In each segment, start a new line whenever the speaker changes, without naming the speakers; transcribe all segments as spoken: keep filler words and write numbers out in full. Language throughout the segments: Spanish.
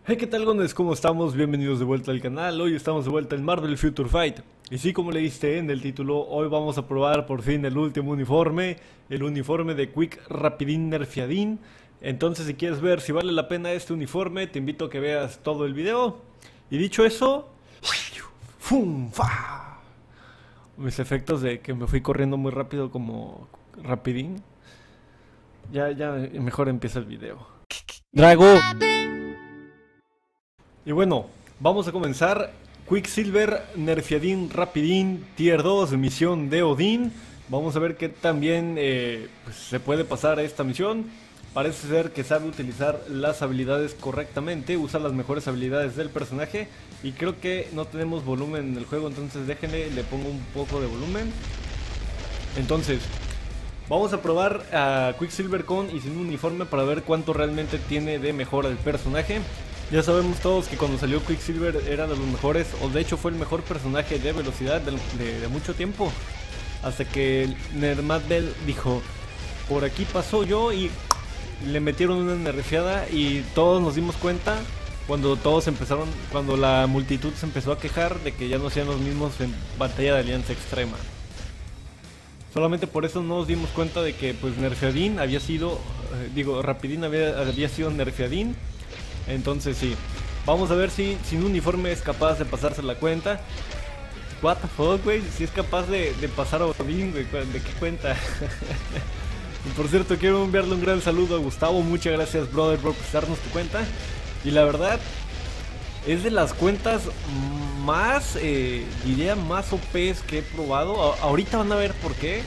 Hey, ¿qué tal, gones? ¿Cómo estamos? Bienvenidos de vuelta al canal. Hoy estamos de vuelta en Marvel Future Fight. Y sí, como leíste en el título, hoy vamos a probar por fin el último uniforme, el uniforme de Quick Rapidín Nerfeadín. Entonces, si quieres ver si vale la pena este uniforme, te invito a que veas todo el video. Y dicho eso, ¡fum! ¡Fa! Mis efectos de que me fui corriendo muy rápido como Rapidín. Ya, ya, mejor empieza el video.
Drago.
Y bueno, vamos a comenzar. Quicksilver, Nerfeadín, Rapidín, Tier dos, misión de Odín. Vamos a ver qué también eh, pues, se puede pasar a esta misión. Parece ser que sabe utilizar las habilidades correctamente, usa las mejores habilidades del personaje. Y creo que no tenemos volumen en el juego, entonces déjenle, le pongo un poco de volumen. Entonces, vamos a probar a Quicksilver con y sin uniforme para ver cuánto realmente tiene de mejora el personaje. Ya sabemos todos que cuando salió Quicksilver era de los mejores, o de hecho fue el mejor personaje de velocidad de, de, de mucho tiempo. Hasta que Nermadbel dijo, por aquí paso yo, y le metieron una nerfeada y todos nos dimos cuenta cuando todos empezaron, cuando la multitud se empezó a quejar de que ya no hacían los mismos en batalla de alianza extrema. Solamente por eso no nos dimos cuenta de que pues Nerfeadín había sido, eh, digo, Rapidín había, había sido Nerfeadín. Entonces sí, vamos a ver si sin uniforme es capaz de pasarse la cuenta. What the fuck, güey, si es capaz de, de pasar a Odín, güey, ¿de qué cuenta? Y por cierto, quiero enviarle un gran saludo a Gustavo, muchas gracias, brother, por prestarnos tu cuenta. Y la verdad, es de las cuentas más, eh, diría, más O Pes que he probado. A ahorita van a ver por qué.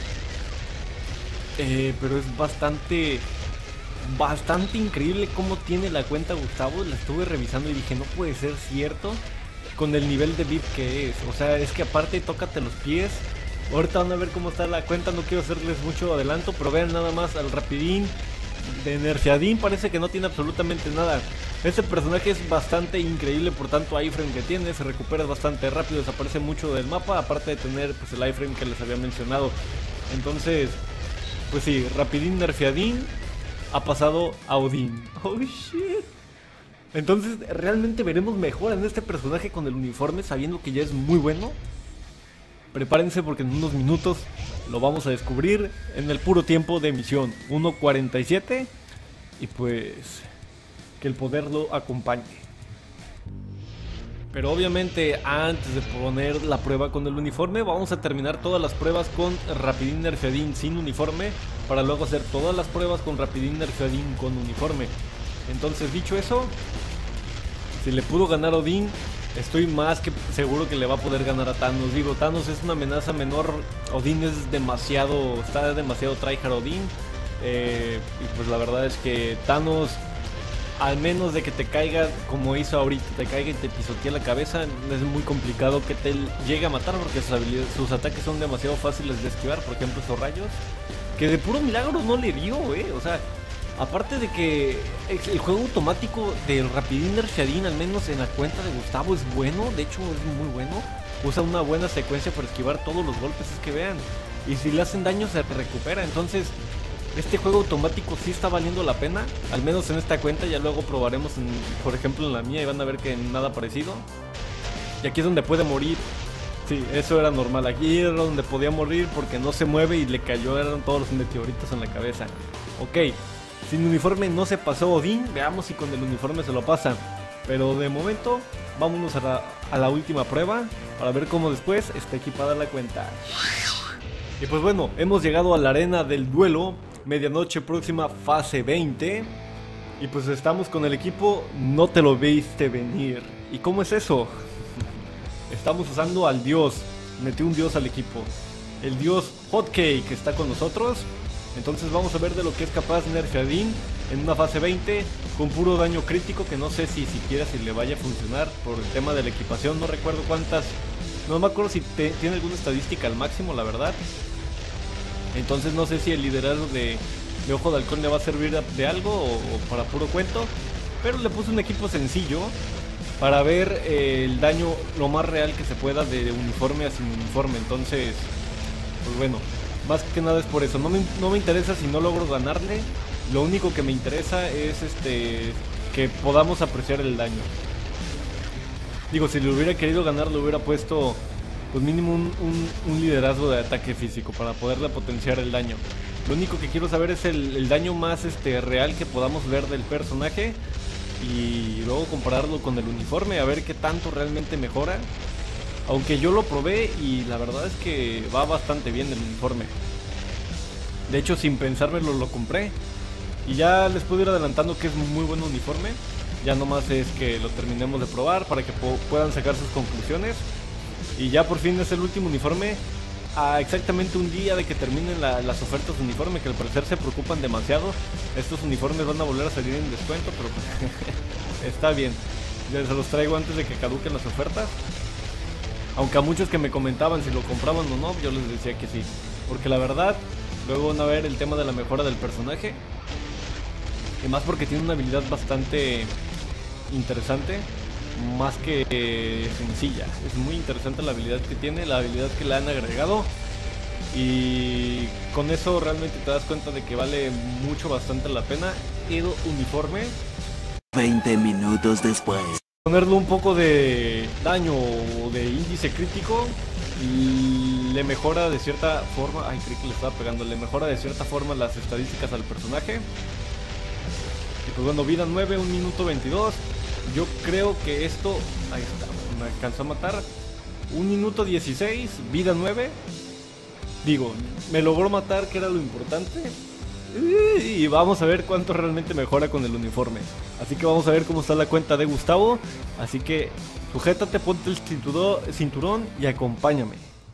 Eh, pero es bastante... Bastante increíble cómo tiene la cuenta Gustavo. La estuve revisando y dije, no puede ser cierto con el nivel de V I P que es. O sea, es que aparte tócate los pies. Ahorita van a ver cómo está la cuenta. No quiero hacerles mucho adelanto, pero vean nada más al Rapidín de Nerfeadín. Parece que no tiene absolutamente nada. Este personaje es bastante increíble por tanto iframe que tiene. Se recupera bastante rápido, desaparece mucho del mapa, aparte de tener pues el iframe que les había mencionado. Entonces, pues sí, Rapidín Nerfeadín ha pasado a Odín. Oh shit. Entonces realmente veremos mejor en este personaje con el uniforme, sabiendo que ya es muy bueno. Prepárense porque en unos minutos lo vamos a descubrir en el puro tiempo de misión uno cuarenta y siete. Y pues que el poder lo acompañe. Pero obviamente antes de poner la prueba con el uniforme, vamos a terminar todas las pruebas con Rapidín Nerfeadín sin uniforme, para luego hacer todas las pruebas con Rapidín Nerfeadín con uniforme. Entonces, dicho eso, si le pudo ganar a Odín, estoy más que seguro que le va a poder ganar a Thanos. Digo, Thanos es una amenaza menor, Odín es demasiado, está demasiado tryhard Odín. Eh, y pues la verdad es que Thanos, al menos de que te caiga como hizo ahorita, te caiga y te pisotee la cabeza, es muy complicado que te llegue a matar porque sus, habilidades, sus ataques son demasiado fáciles de esquivar. Por ejemplo, esos rayos, que de puro milagro no le dio, eh. O sea, aparte de que el juego automático del Rapidín Nerfeadín, al menos en la cuenta de Gustavo, es bueno. De hecho, es muy bueno. Usa una buena secuencia para esquivar todos los golpes, es que vean. Y si le hacen daño se recupera, entonces... Este juego automático sí está valiendo la pena, al menos en esta cuenta. Ya luego probaremos, en, por ejemplo, en la mía, y van a ver que nada parecido. Y aquí es donde puede morir. Sí, eso era normal. Aquí era donde podía morir porque no se mueve y le cayó, eran todos los meteoritos en la cabeza. Ok, sin uniforme no se pasó Odín. Veamos si con el uniforme se lo pasa. Pero de momento, vámonos a la, a la última prueba para ver cómo después está equipada la cuenta. Y pues bueno, hemos llegado a la arena del duelo. Medianoche próxima, fase veinte. Y pues estamos con el equipo No Te Lo Viste Venir. ¿Y cómo es eso? Estamos usando al dios. Metí un dios al equipo. El dios Hotcake que está con nosotros. Entonces vamos a ver de lo que es capaz Nerfeadín en una fase veinte. Con puro daño crítico, que no sé si siquiera si le vaya a funcionar por el tema de la equipación. No recuerdo cuántas. No me acuerdo si te, tiene alguna estadística al máximo, la verdad. Entonces no sé si el liderazgo de, de Ojo de Halcón le va a servir de algo o, o para puro cuento. Pero le puse un equipo sencillo para ver eh, el daño lo más real que se pueda de, de uniforme a sin uniforme. Entonces, pues bueno, más que nada es por eso. No me, no me interesa si no logro ganarle. Lo único que me interesa es este que podamos apreciar el daño. Digo, si le hubiera querido ganar, le hubiera puesto pues mínimo un, un, un liderazgo de ataque físico para poderle potenciar el daño. Lo único que quiero saber es el, el daño más este, real que podamos ver del personaje y luego compararlo con el uniforme, a ver qué tanto realmente mejora. Aunque yo lo probé y la verdad es que va bastante bien el uniforme. De hecho, sin pensármelo lo compré. Y ya les puedo ir adelantando que es muy buen uniforme. Ya nomás es que lo terminemos de probar para que puedan sacar sus conclusiones. Y ya por fin es el último uniforme. A exactamente un día de que terminen la, las ofertas de uniforme, que al parecer se preocupan demasiado. Estos uniformes van a volver a salir en descuento, pero pues, está bien. Ya se los traigo antes de que caduquen las ofertas. Aunque a muchos que me comentaban si lo compraban o no, yo les decía que sí. Porque la verdad, luego van a ver el tema de la mejora del personaje. Y más porque tiene una habilidad bastante interesante. Más que eh, sencilla. Es muy interesante la habilidad que tiene, la habilidad que le han agregado. Y con eso realmente te das cuenta de que vale mucho, bastante la pena. El uniforme.
veinte minutos después.
Ponerle un poco de daño o de índice crítico y le mejora de cierta forma. Ay, creí que le estaba pegando. Le mejora de cierta forma las estadísticas al personaje. Y pues bueno, vida nueve, un minuto veintidós. Yo creo que esto... Ahí está, me alcanzó a matar. un minuto dieciséis, vida nueve. Digo, me logró matar, que era lo importante. Y vamos a ver cuánto realmente mejora con el uniforme. Así que vamos a ver cómo está la cuenta de Gustavo. Así que sujétate, ponte el cinturón, cinturón y acompáñame.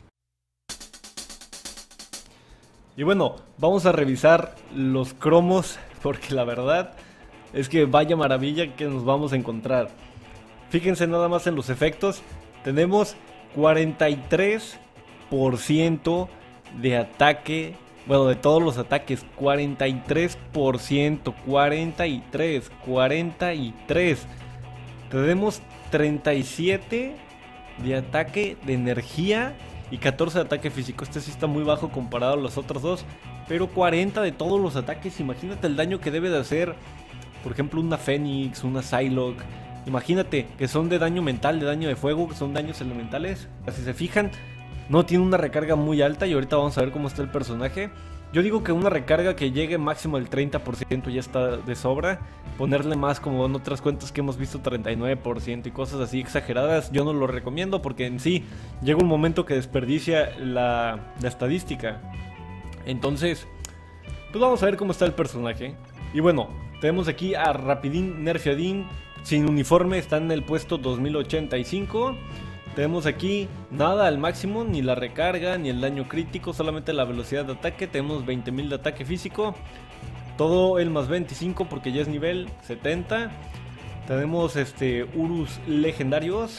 Y bueno, vamos a revisar los cromos, porque la verdad es que vaya maravilla que nos vamos a encontrar. Fíjense nada más en los efectos. Tenemos cuarenta y tres por ciento de ataque. Bueno, de todos los ataques, cuarenta y tres por ciento, cuarenta y tres, cuarenta y tres. Tenemos treinta y siete de ataque de energía y catorce de ataque físico. Este sí está muy bajo comparado a los otros dos, pero cuarenta de todos los ataques. Imagínate el daño que debe de hacer, por ejemplo, una Fénix, una Psylocke. Imagínate que son de daño mental, de daño de fuego, que son daños elementales. Si se fijan, no tiene una recarga muy alta y ahorita vamos a ver cómo está el personaje. Yo digo que una recarga que llegue máximo al treinta por ciento ya está de sobra. Ponerle más, como en otras cuentas que hemos visto, treinta y nueve por ciento y cosas así exageradas, yo no lo recomiendo porque en sí llega un momento que desperdicia la, la estadística. Entonces, pues vamos a ver cómo está el personaje. Y bueno, tenemos aquí a Rapidín Nerfeadín sin uniforme, está en el puesto dos mil ochenta y cinco. Tenemos aquí nada al máximo, ni la recarga, ni el daño crítico, solamente la velocidad de ataque. Tenemos veinte mil de ataque físico, todo el más veinticinco porque ya es nivel setenta. Tenemos este Urus legendarios,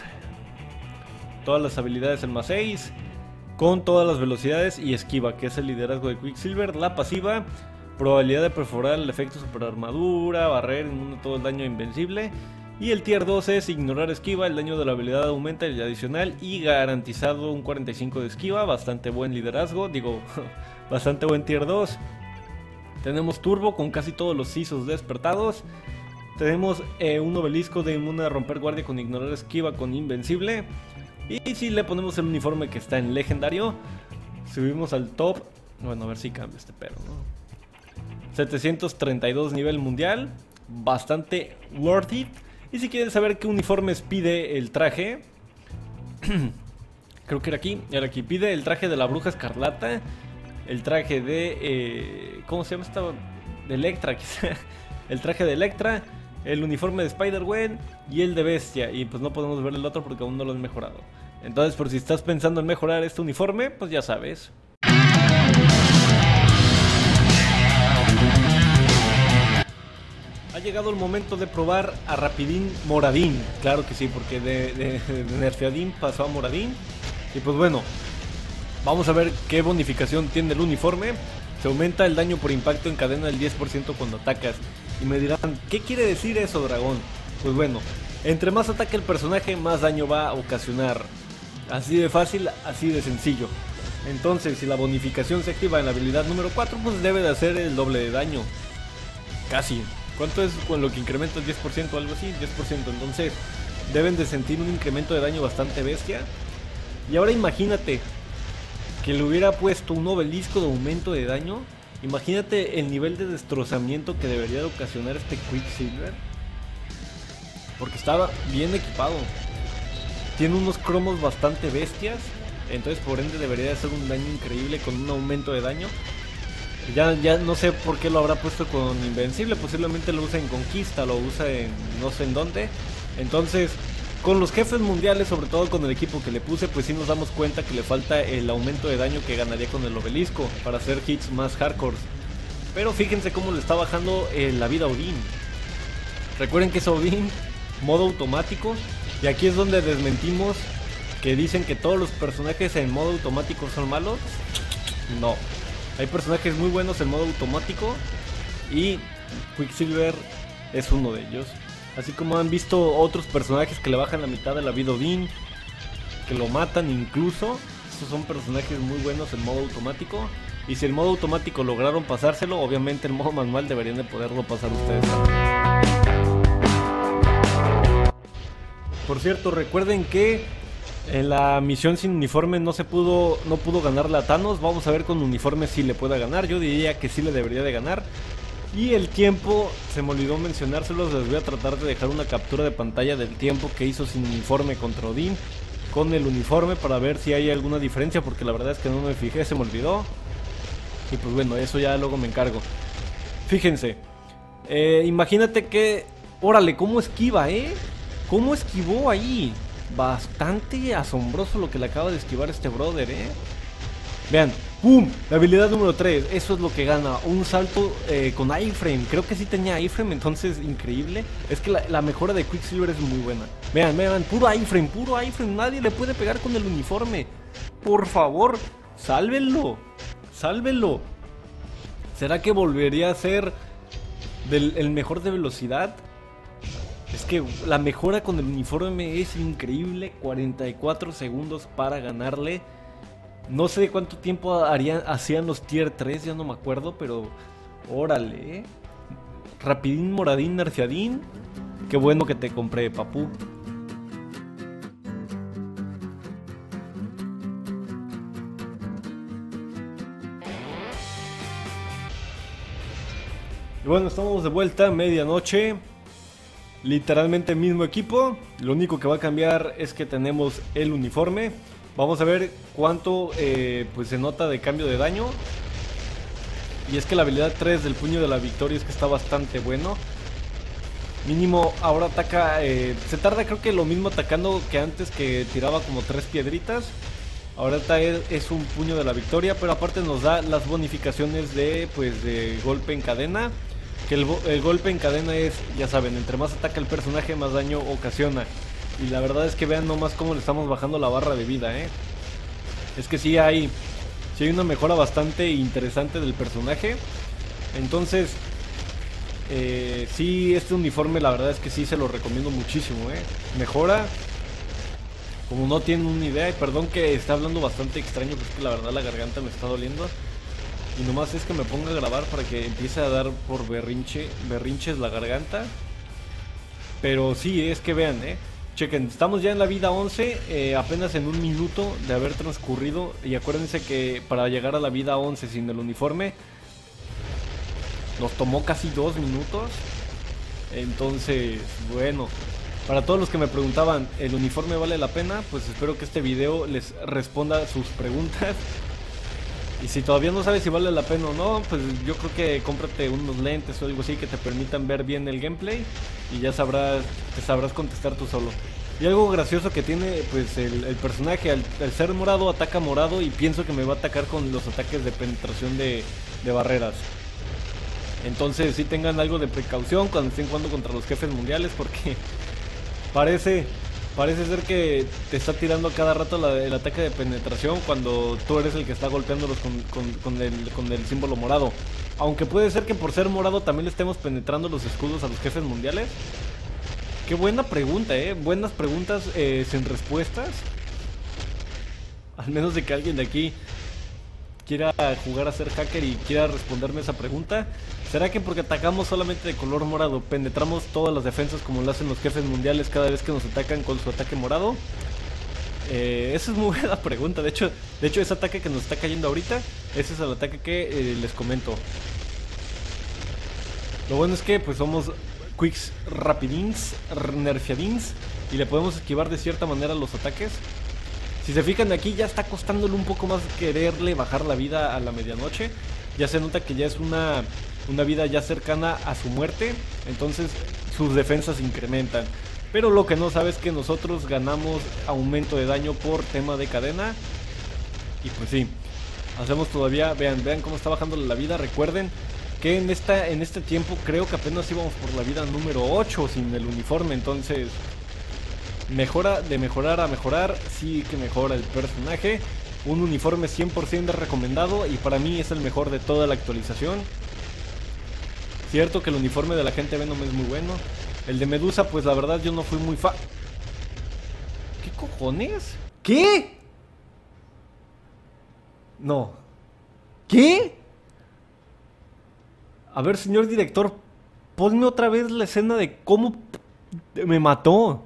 todas las habilidades el más seis, con todas las velocidades y esquiva, que es el liderazgo de Quicksilver. La pasiva, probabilidad de perforar el efecto super armadura, barrer inmune todo el daño invencible. Y el tier dos es ignorar esquiva, el daño de la habilidad aumenta el adicional y garantizado un cuarenta y cinco de esquiva, bastante buen liderazgo, digo, bastante buen tier dos. Tenemos turbo con casi todos los sisos despertados. Tenemos eh, un obelisco de inmune a romper guardia con ignorar esquiva con invencible. Y si le ponemos el uniforme que está en legendario, subimos al top, bueno a ver si cambia este perro, ¿no? setecientos treinta y dos nivel mundial, bastante worth it. Y si quieren saber qué uniformes pide el traje, creo que era aquí, era aquí, pide el traje de la Bruja Escarlata, el traje de, eh, ¿cómo se llama esta? De Electra, quizá, el traje de Electra, el uniforme de Spider-Gwen y el de Bestia, y pues no podemos ver el otro porque aún no lo han mejorado. Entonces, por si estás pensando en mejorar este uniforme, pues ya sabes. Ha llegado el momento de probar a Rapidín Moradín. Claro que sí, porque de, de, de Nerfeadín pasó a Moradín. Y pues bueno, vamos a ver qué bonificación tiene el uniforme. Se aumenta el daño por impacto en cadena del diez por ciento cuando atacas. Y me dirán, ¿qué quiere decir eso, dragón? Pues bueno, entre más ataque el personaje, más daño va a ocasionar. Así de fácil, así de sencillo. Entonces, si la bonificación se activa en la habilidad número cuatro, pues debe de hacer el doble de daño. Casi. ¿Cuánto es con lo que incrementa el diez por ciento o algo así? diez por ciento, entonces deben de sentir un incremento de daño bastante bestia. Y ahora imagínate que le hubiera puesto un obelisco de aumento de daño. Imagínate el nivel de destrozamiento que debería de ocasionar este Quicksilver. Porque estaba bien equipado. Tiene unos cromos bastante bestias. Entonces por ende debería de hacer un daño increíble con un aumento de daño. Ya, ya no sé por qué lo habrá puesto con Invencible. Posiblemente lo usa en Conquista, lo usa en no sé en dónde. Entonces con los jefes mundiales, sobre todo con el equipo que le puse, pues sí nos damos cuenta que le falta el aumento de daño que ganaría con el obelisco para hacer hits más hardcore. Pero fíjense cómo le está bajando eh, la vida a Odín. Recuerden que es Odín modo automático. Y aquí es donde desmentimos que dicen que todos los personajes en modo automático son malos. No, hay personajes muy buenos en modo automático y Quicksilver es uno de ellos. Así como han visto otros personajes que le bajan la mitad de la vida a Odín, que lo matan incluso. Estos son personajes muy buenos en modo automático. Y si el modo automático lograron pasárselo, obviamente el modo manual deberían de poderlo pasar ustedes también. Por cierto, recuerden que en la misión sin uniforme no se pudo, no pudo ganarle a Thanos. Vamos a ver con uniforme si le pueda ganar. Yo diría que sí le debería de ganar. Y el tiempo, se me olvidó mencionárselos, les voy a tratar de dejar una captura de pantalla del tiempo que hizo sin uniforme contra Odín con el uniforme para ver si hay alguna diferencia, porque la verdad es que no me fijé, se me olvidó. Y pues bueno, eso ya luego me encargo. Fíjense, eh, imagínate que, órale, cómo esquiva, eh, cómo esquivó ahí. Bastante asombroso lo que le acaba de esquivar este brother, eh. Vean, ¡pum! La habilidad número tres, eso es lo que gana, un salto eh, con iframe. Creo que sí tenía iframe, entonces increíble. Es que la, la mejora de Quicksilver es muy buena. Vean, vean, puro iframe, puro iframe. Nadie le puede pegar con el uniforme. Por favor, sálvenlo, sálvenlo. ¿Será que volvería a ser del, el mejor de velocidad? Es que la mejora con el uniforme es increíble. cuarenta y cuatro segundos para ganarle. No sé cuánto tiempo harían, hacían los tier tres, ya no me acuerdo, pero órale, ¿eh? Rapidín, moradín, nerfiadín. Qué bueno que te compré, papú. Y bueno, estamos de vuelta, medianoche. Literalmente mismo equipo. Lo único que va a cambiar es que tenemos el uniforme. Vamos a ver cuánto eh, pues se nota de cambio de daño. Y es que la habilidad tres del puño de la victoria es que está bastante bueno. Mínimo ahora ataca, eh, se tarda creo que lo mismo atacando que antes, que tiraba como tres piedritas. Ahora es, es un puño de la victoria, pero aparte nos da las bonificaciones de, pues, de golpe en cadena. Que el, el golpe en cadena es, ya saben, entre más ataca el personaje más daño ocasiona. Y la verdad es que vean nomás cómo le estamos bajando la barra de vida, eh. Es que sí hay, sí hay una mejora bastante interesante del personaje. Entonces, eh, sí, este uniforme la verdad es que sí se lo recomiendo muchísimo, eh. Mejora, como no tienen una idea. Y perdón que esté hablando bastante extraño, pues que la verdad la garganta me está doliendo. Y nomás es que me ponga a grabar para que empiece a dar por berrinche, berrinches la garganta. Pero sí, es que vean, eh. Chequen, estamos ya en la vida once, eh, apenas en un minuto de haber transcurrido. Y acuérdense que para llegar a la vida once sin el uniforme nos tomó casi dos minutos. Entonces, bueno, para todos los que me preguntaban, ¿el uniforme vale la pena? Pues espero que este video les responda sus preguntas. Y si todavía no sabes si vale la pena o no, pues yo creo que cómprate unos lentes o algo así que te permitan ver bien el gameplay. Y ya sabrás, te sabrás contestar tú solo. Y algo gracioso que tiene, pues el, el personaje, al, al ser morado, ataca morado. Y pienso que me va a atacar con los ataques de penetración de, de barreras. Entonces sí tengan algo de precaución cuando estén jugando contra los jefes mundiales, porque parece... Parece ser que te está tirando a cada rato la, el ataque de penetración cuando tú eres el que está golpeándolos con, con, con, el, con el símbolo morado. Aunque puede ser que por ser morado también le estemos penetrando los escudos a los jefes mundiales. Qué buena pregunta, eh. Buenas preguntas eh, sin respuestas. Al menos de que alguien de aquí quiera jugar a ser hacker y quiera responderme esa pregunta. ¿Será que porque atacamos solamente de color morado penetramos todas las defensas como lo hacen los jefes mundiales cada vez que nos atacan con su ataque morado? Eh, esa es muy buena pregunta. De hecho, de hecho ese ataque que nos está cayendo ahorita, ese es el ataque que eh, les comento. Lo bueno es que pues somos Quicks rapidins, nerfeadins, y le podemos esquivar de cierta manera los ataques. Si se fijan aquí ya está costándole un poco más quererle bajar la vida a la medianoche. Ya se nota que ya es una, una vida ya cercana a su muerte, entonces sus defensas incrementan. Pero lo que no sabe es que nosotros ganamos aumento de daño por tema de cadena. Y pues sí, hacemos todavía, vean, vean cómo está bajando la vida. Recuerden que en, esta, en este tiempo creo que apenas íbamos por la vida número ocho sin el uniforme. Entonces, mejora de mejorar a mejorar, sí que mejora el personaje. Un uniforme cien por ciento recomendado y para mí es el mejor de toda la actualización. Cierto que el uniforme de la gente Venom es muy bueno. El de Medusa, pues la verdad yo no fui muy fa... ¿Qué cojones? ¿Qué? No. ¿Qué? A ver, señor director, ponme otra vez la escena de cómo me mató.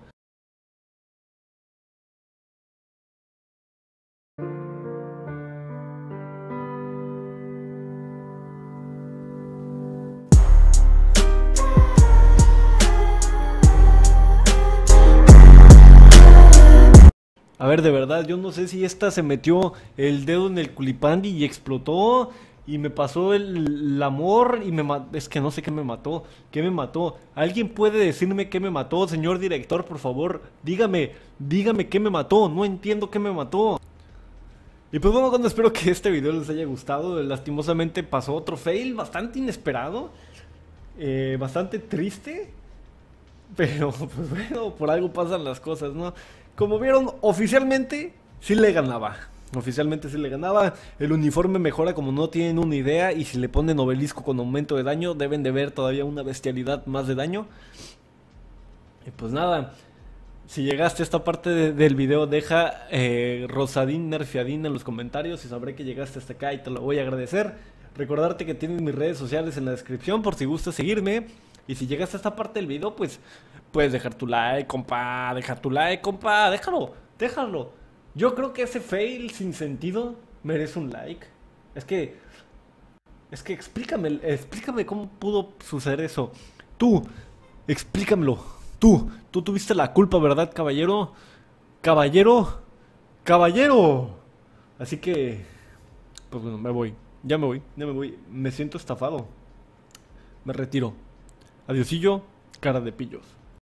A ver, de verdad, yo no sé si esta se metió el dedo en el culipandi y explotó y me pasó el, el amor y me mató. Es que no sé qué me mató. ¿Qué me mató? ¿Alguien puede decirme qué me mató, señor director, por favor? Dígame, dígame qué me mató. No entiendo qué me mató. Y pues bueno, cuando espero que este video les haya gustado. Lastimosamente pasó otro fail bastante inesperado. Eh, bastante triste. Pero pues bueno, por algo pasan las cosas, ¿no? Como vieron, oficialmente sí le ganaba. Oficialmente sí le ganaba. El uniforme mejora como no tienen una idea. Y si le ponen obelisco con aumento de daño, deben de ver todavía una bestialidad más de daño. Y pues nada, si llegaste a esta parte de, del video, deja eh, Rosadín Nerfeadín en los comentarios y sabré que llegaste hasta acá y te lo voy a agradecer. Recordarte que tienes mis redes sociales en la descripción por si gustas seguirme. Y si llegaste a esta parte del video, pues puedes dejar tu like, compa, dejar tu like, compa, déjalo, déjalo. Yo creo que ese fail sin sentido merece un like. Es que, es que explícame, explícame cómo pudo suceder eso. Tú, explícamelo. Tú, tú tuviste la culpa, ¿verdad, caballero? Caballero, caballero. Así que, pues bueno, me voy. Ya me voy, ya me voy. Me siento estafado. Me retiro. Adiosillo, cara de pillos.